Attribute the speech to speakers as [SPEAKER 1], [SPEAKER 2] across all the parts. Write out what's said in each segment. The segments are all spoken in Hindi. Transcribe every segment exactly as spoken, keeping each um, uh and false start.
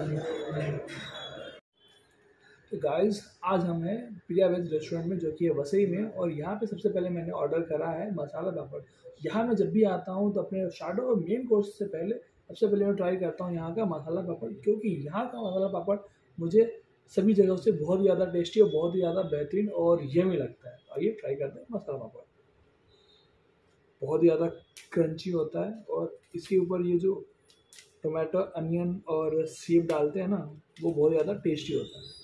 [SPEAKER 1] तो गाइस आज हम हैं प्रिया वेज रेस्टोरेंट में, जो कि है वसई में। और यहाँ पे सबसे पहले मैंने ऑर्डर करा है मसाला पापड़। यहाँ मैं जब भी आता हूँ तो अपने स्टार्टर और मेन कोर्स से पहले सबसे पहले मैं ट्राई करता हूँ यहाँ का मसाला पापड़, क्योंकि यहाँ का मसाला पापड़ मुझे सभी जगहों से बहुत ही ज़्यादा टेस्टी और बहुत ही ज़्यादा बेहतरीन और यमी लगता है। आइए ट्राई करते हैं मसाला पापड़। बहुत ही ज़्यादा क्रंची होता है और इसके ऊपर ये जो टोमेटो, अनियन और सेब डालते हैं ना, वो बहुत ज़्यादा टेस्टी होता है।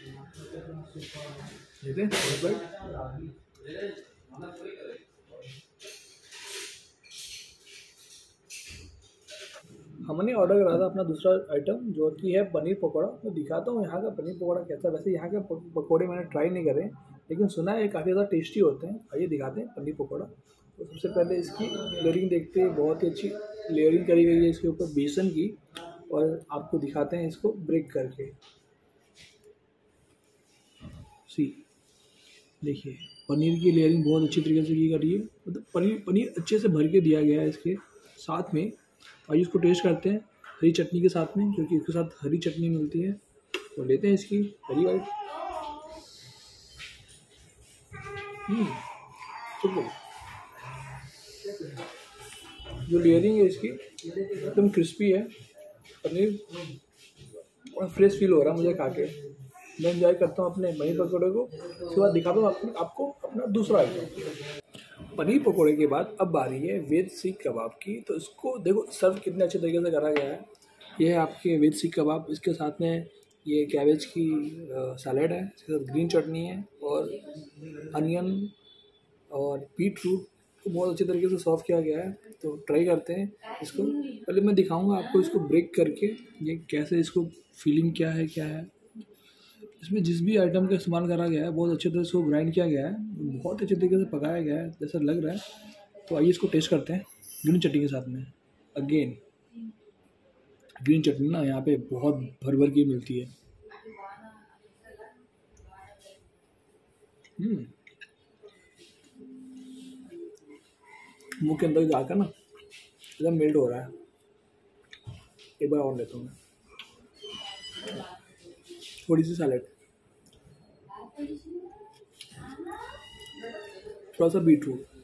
[SPEAKER 1] हमने ऑर्डर करा था अपना दूसरा आइटम, जो कि है पनीर पकौड़ा। मैं दिखाता हूँ यहाँ का पनीर पकौड़ा कैसा। वैसे यहाँ के पकौड़े मैंने ट्राई नहीं करे, लेकिन सुना है काफ़ी ज़्यादा टेस्टी होते हैं। आइए दिखाते हैं पनीर पकौड़ा। तो सबसे पहले इसकी लेयरिंग देखते हैं। बहुत ही अच्छी लेयरिंग करी गई है इसके ऊपर बेसन की। और आपको दिखाते हैं इसको ब्रेक करके। सी देखिए, पनीर की लेयरिंग बहुत अच्छी तरीके से की गई है। मतलब पनीर पनीर अच्छे से भर के दिया गया है इसके साथ में। आइए इसको टेस्ट करते हैं हरी चटनी के साथ में, क्योंकि इसके साथ हरी चटनी मिलती है। तो लेते हैं इसकी हरी वाइट। सुपर। जो लेयरिंग है इसकी एकदम क्रिस्पी है। पनीर और फ्रेश फील हो रहा है मुझे खा के। मैं एंजॉय करता हूँ अपने पनीर पकौड़े को। उसके बाद दिखाता हूँ आपको आपको अपना दूसरा आइटम। पनीर पकौड़े के बाद अब बारी है वेज सीख कबाब की। तो इसको देखो सर्व कितने अच्छे तरीके से करा गया है। ये है आपके वेज सीख कबाब। इसके साथ में ये कैबेज की सैलेड है, इसके साथ ग्रीन चटनी है और अनियन और बीट रूट को बहुत अच्छे तरीके से सर्व किया गया है। तो ट्राई करते हैं इसको। पहले मैं दिखाऊंगा आपको इसको ब्रेक करके ये कैसे, इसको फीलिंग क्या है क्या है। इसमें जिस भी आइटम का इस्तेमाल करा गया है बहुत अच्छे तरह से वो ग्राइंड किया गया है, बहुत अच्छे तरीके से पकाया गया है जैसा लग रहा है। तो आइए इसको टेस्ट करते हैं ग्रीन चटनी के साथ में। अगेन ग्रीन चटनी ना यहाँ पे बहुत भर भर की मिलती है। हम्म मुँह के अंदर जाकर ना एकदम मेल्ट हो रहा है। एक बार और लेता हूँ मैं थोड़ी सी सैलेड, थोड़ा सा बीट रूट।